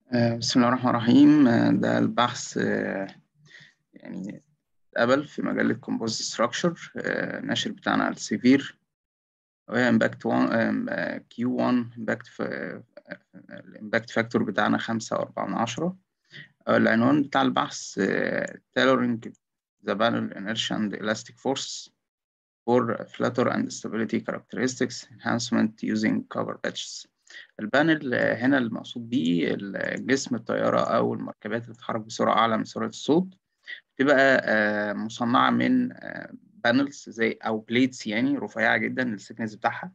بسم الله الرحمن الرحيم. ده البحث يعني اتقبل في مجلة Composite Structure. الناشر بتاعنا السيفير وهي Impact Q1 الإمباكت فاكتور بتاعنا 5.4. العنوان بتاع البحث Tailoring the Panel Inertia and Elastic Force for Flutter and Stability Characteristics Enhancement using Cover Patches. البانل هنا المقصود بيه جسم الطيارة أو المركبات اللي بتتحرك بسرعة أعلى من سرعة الصوت، بتبقى مصنعة من بانلز زي أو بليتس، يعني رفيعة جدا السكنس بتاعها،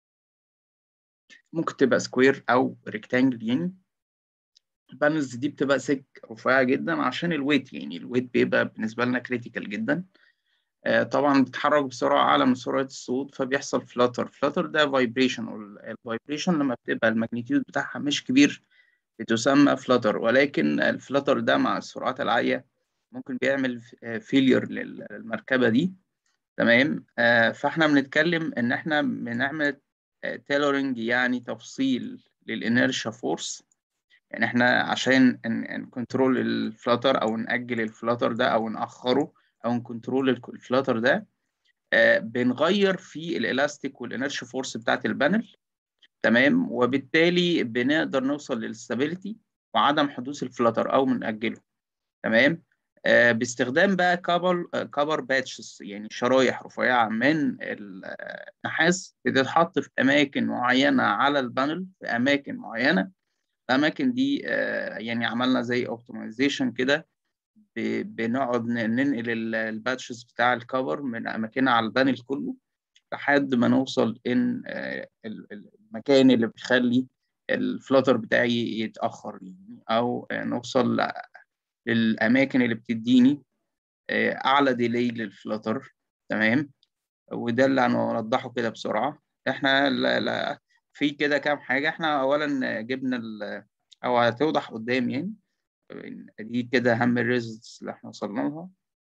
ممكن تبقى سكوير أو ريكتانجل. يعني البانلز دي بتبقى رفيعة جدا عشان الويت، يعني الويت بيبقى بالنسبة لنا كريتيكال جدا. طبعا بتتحرك بسرعة أعلى من سرعة الصوت فبيحصل فلاتر ده فايبريشن، والفايبريشن لما بتبقى الماجنتيود بتاعها مش كبير بتسمى فلاتر، ولكن الفلاتر ده مع السرعات العالية ممكن بيعمل فيلير للمركبة دي. تمام. فاحنا بنتكلم ان احنا بنعمل تيلورنج، يعني تفصيل للانيرشيا فورس، يعني احنا عشان نكنترول الفلاتر او نأجل الفلاتر ده او نأخره او نكنترول الفلاتر ده، بنغير في الالاستيك والانرشيا فورس بتاعت البانل. تمام. وبالتالي بنقدر نوصل للستابيليتي وعدم حدوث الفلاتر او بنأجله. تمام. باستخدام بقى كبر باتشز، يعني شرايح رفيعه من النحاس بتتحط في اماكن معينه على البانل، في اماكن معينه. الاماكن دي يعني عملنا زي اوبتمايزيشن كده، بنقعد ننقل الباتشز بتاع الكفر من اماكنها على البانل كله لحد ما نوصل ان المكان اللي بيخلي الفلاتر بتاعي يتاخر، يعني او نوصل للاماكن اللي بتديني اعلى ديلي للفلاتر. تمام. وده اللي هنوضحه كده بسرعه. احنا لا في كده كام حاجه. احنا اولا جبنا او هتوضح قدام، يعني دي كده اهم الريزلتس اللي احنا وصلنا لها.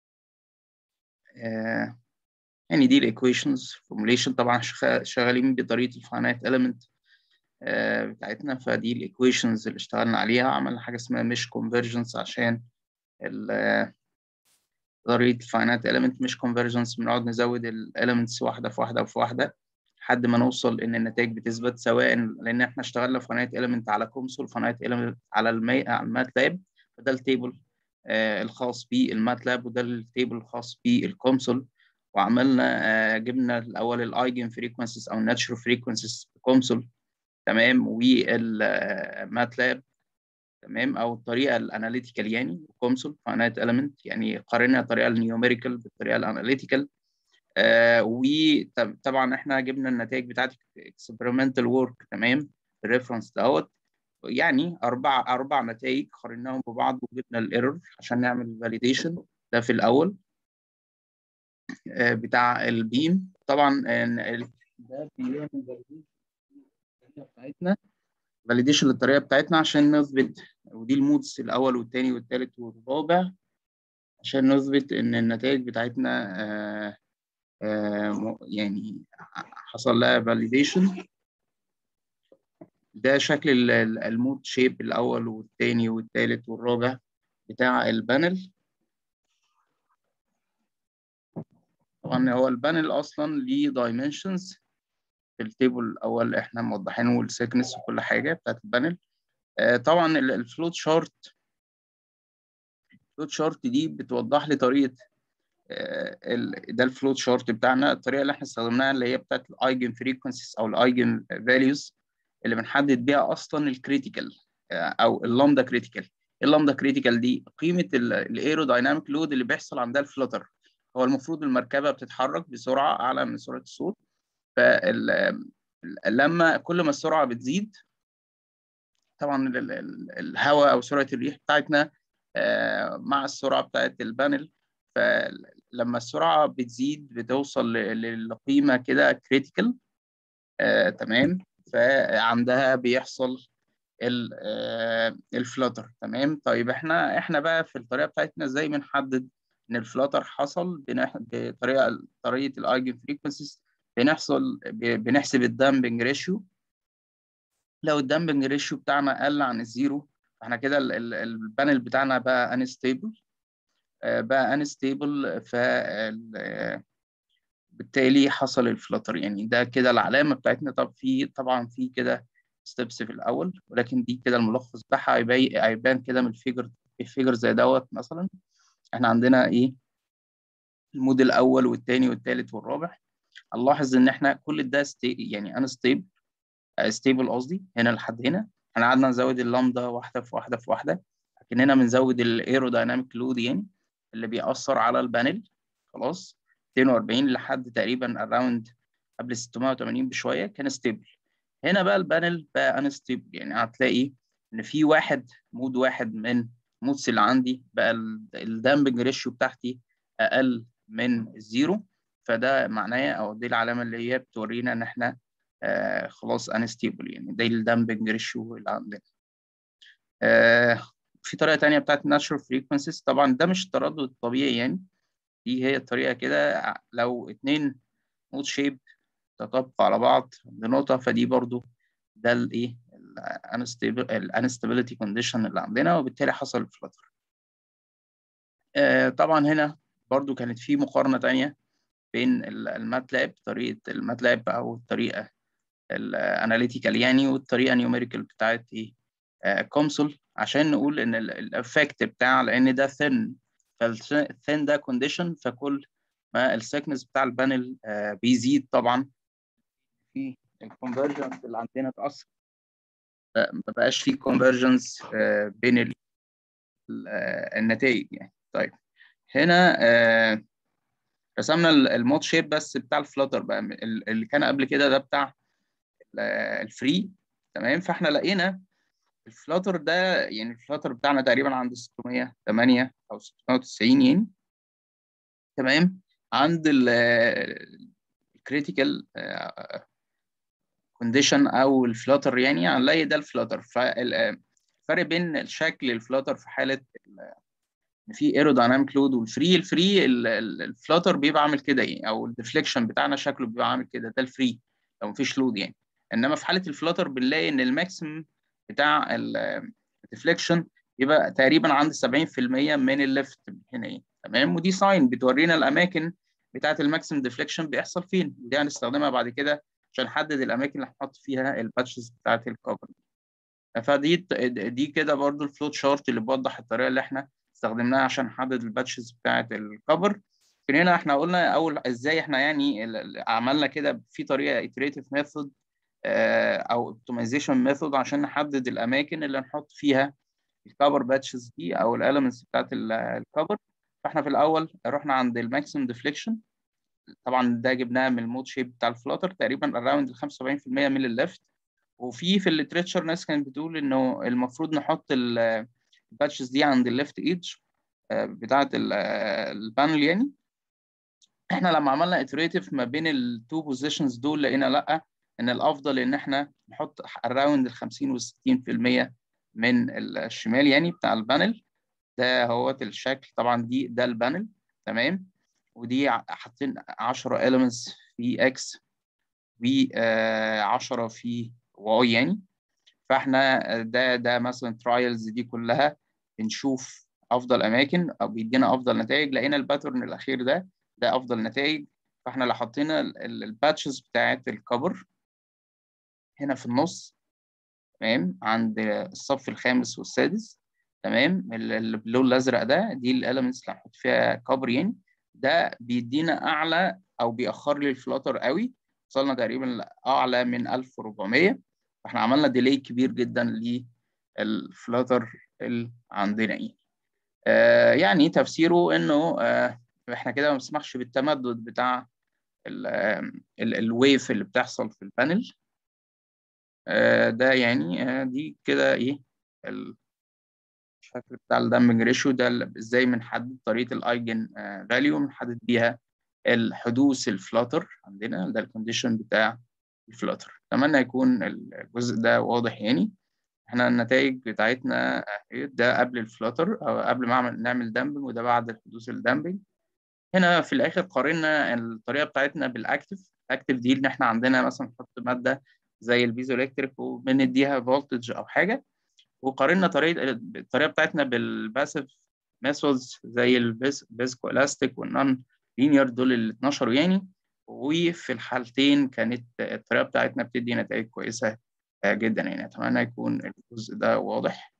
يعني دي الايكويشنز فورموليشن، طبعا شغالين بطريقه الفاينايت اليمنت بتاعتنا، فدي الايكويشنز اللي اشتغلنا عليها. عملنا حاجه اسمها مش كونفرجنس عشان طريقه الفاينايت اليمنت مش كونفرجنس، بنقعد نزود الاليمنتس واحده في واحده في واحده لحد ما نوصل ان النتائج بتثبت، سواء لان احنا اشتغلنا فاينايت اليمنت على كومسول، فاينايت اليمنت على الماتلاب، فده التيبل الخاص بالماتلاب وده التيبل الخاص بالكونسول. وعملنا جبنا الاول الايجن فريكونسيز او الناتشرال فريكونسيز كونسول، تمام، والماتلاب، تمام، او الطريقه الاناليتيكال، يعني كونسول فاينايت اليمنت، يعني قارنا الطريقه النيوميريكال بالطريقه الاناليتيكال. وطبعا احنا جبنا النتائج بتاعت اكسبيرمنتال وورك، تمام، الريفرنس دوت، يعني اربع نتائج قارناهم ببعض وجبنا الايرور عشان نعمل فاليديشن. ده في الاول بتاع البيم. طبعا ده بيعمل فاليديشن للطريقه بتاعتنا عشان نثبت، ودي المودز الاول والثاني والثالث والرابع، عشان نثبت ان النتائج بتاعتنا يعني حصل لها فاليديشن. ده شكل المود شيب الاول والثاني والثالث والرابع بتاع البانل. طبعا هو البانل اصلا ليه دايمنشنز في التيبل الاول احنا موضحينه، والسيكنس وكل حاجه بتاعت البانل. طبعا الفلوت شارت دي بتوضح لي طريقه ده الفلوت شارت بتاعنا. الطريقه اللي احنا استخدمناها اللي هي بتاعت الايجن فريكونسيز او الايجن فاليوز اللي بنحدد بيها اصلا الكريتيكال او اللامدا كريتيكال. اللامدا كريتيكال دي قيمه الايرودايناميك لود اللي بيحصل عندها الفلتر. هو المفروض المركبه بتتحرك بسرعه اعلى من سرعه الصوت، فلما كل ما السرعه بتزيد، طبعا الهواء او سرعه الريح بتاعتنا مع السرعه بتاعت البانل، فلما السرعه بتزيد بتوصل لقيمه كده كريتيكال. تمام. فعندها بيحصل الفلاتر. تمام. طيب احنا بقى في الطريقه بتاعتنا ازاي بنحدد ان الفلاتر حصل؟ طريقه الايجن فريكونسيز بنحسب الدامبنج ريشيو. لو الدامبنج ريشيو بتاعنا قل عن الزيرو احنا كده البانل بتاعنا بقى انستيبل، بالتالي حصل الفلتر. يعني ده كده العلامه بتاعتنا. طب طبعا في كده ستيبس في الاول، ولكن دي كده الملخص بتاعها. هيبان كده من الفيجر زي دوت مثلا. احنا عندنا ايه؟ المود الاول والثاني والثالث والرابع. هنلاحظ ان احنا كل ده يعني انستيبل، ستيبل قصدي. هنا لحد هنا احنا قعدنا نزود اللامدا واحده في واحده في واحده، لكن هنا بنزود الايرودايناميك لود يعني اللي بيأثر على البانل. خلاص 240 لحد تقريبا اراوند قبل 680 بشويه كان ستيبل. هنا بقى البانل بقى انستيبل، يعني هتلاقي ان في مود واحد من المودز اللي عندي بقى الدامبنج ريشيو بتاعتي اقل من الزيرو. فده معناه، او دي العلامه اللي هي بتورينا ان احنا خلاص انستيبل، يعني ده الدامبنج ريشيو اللي عندنا. في طريقه تانية بتاعت ناتشورال فريكونسيز. طبعا ده مش التردد الطبيعي يعني، دي هي الطريقه كده. لو اتنين مود شيب تطابقوا على بعض بنقطه، فدي برضو ده الايه الانستابيليتي كونديشن اللي عندنا، وبالتالي حصل الفلتر. طبعا هنا برضو كانت في مقارنه تانية بين الماتلاب، طريقه الماتلاب او الطريقه الاناليتيكال يعني، والطريقه نيوميريكال بتاعت ايه كومسول، عشان نقول ان الافكت بتاع، لان ده ثين، فالثين ده كونديشن، فكل ما السكنس بتاع البانل بيزيد طبعا في الكونفرجنس اللي عندنا اتأثر. ما بقاش في كونفرجنس بين النتائج يعني. طيب هنا رسمنا المود شيب بس بتاع الفلاتر بقى، اللي كان قبل كده ده بتاع الفري. تمام، فاحنا لقينا الفلاتر ده، يعني الفلاتر بتاعنا تقريبا عند 608 او 690 يعني. تمام، عند الكريتيكال كونديشن او الفلاتر يعني هنلاقي ده الفلاتر. فالفرق بين الشكل الفلاتر في حاله ان في ايرودايناميك لود والفري، الفلاتر بيبقى عامل كده يعني، او الديفليكشن بتاعنا شكله بيبقى عامل كده، ده الفري لو مفيش لود يعني. انما في حاله الفلاتر بنلاقي ان الماكسيمم بتاع الديفليكشن يبقى تقريبا عند 70% من الليفت هنا يعني. تمام، ودي ساين بتورينا الاماكن بتاعه الماكسيمم ديفليكشن بيحصل فين، ودي هنستخدمها بعد كده عشان نحدد الاماكن اللي هنحط فيها الباتشز بتاعه الكفر. دي كده برضو الفلوت شارت اللي بيوضح الطريقه اللي احنا استخدمناها عشان نحدد الباتشز بتاعه الكفر. في هنا احنا قلنا اول ازاي احنا يعني عملنا كده في طريقه iterative method او optimization method عشان نحدد الاماكن اللي نحط فيها الكفر باتشز دي او الاليمنتس بتاعت الكفر. فاحنا في الاول رحنا عند الماكسيمم ديفليكشن، طبعا ده جبناه من المود شيب بتاع الفلاتر تقريبا اراوند 75% من الليفت. وفي الليتريتشر ناس كانت بتقول انه المفروض نحط الباتشز دي عند الليفت ايدج بتاعت البانل يعني. احنا لما عملنا اتريتيف ما بين التو بوزيشنز دول لقينا لا، ان الافضل ان احنا نحط اراوند ال 50 و 60% من الشمال يعني بتاع البانل. ده هو الشكل طبعا، ده البانل. تمام، ودي حاطين 10 elements في اكس و 10 في واي يعني. فاحنا ده مثلا ترايلز دي كلها بنشوف افضل اماكن او بيدينا افضل نتائج. لقينا الباترن الاخير ده افضل نتائج. فاحنا لو حطينا الباتشز بتاعت الكفر هنا في النص، تمام، عند الصف الخامس والسادس، تمام، اللون الازرق دي الاليمنتس اللي هنحط فيها كفر يعني. ده بيدينا اعلى او بيأخر لي الفلاتر قوي، وصلنا تقريبا اعلى من 1400. فاحنا عملنا ديلي كبير جدا للفلاتر اللي عندنا يعني. يعني تفسيره انه احنا كده ما بنسمحش بالتمدد بتاع الويف اللي بتحصل في البانل. ده يعني دي كده ايه الشكل بتاع الدامبنج ريشيو ده، ازاي بنحدد طريقه الايجن فاليو بنحدد بيها الحدوث الفلاتر عندنا، ده الكونديشن بتاع الفلاتر. اتمنى يكون الجزء ده واضح يعني. احنا النتائج بتاعتنا ده قبل الفلاتر او قبل ما نعمل دامبنج، وده بعد حدوث الدامبنج. هنا في الاخر قارنا الطريقه بتاعتنا بالاكتف. الاكتف دي ان احنا عندنا مثلا نحط ماده زي البيزو الكتريك وبنديها فولتج او حاجه، وقارنا الطريقه بتاعتنا بالباسيف ميثودز زي البيسكو الاستيك والنون لينير، دول اللي اتنشروا يعني. وفي الحالتين كانت الطريقه بتاعتنا بتدي نتائج كويسه جدا يعني. اتمنى يكون الجزء ده واضح.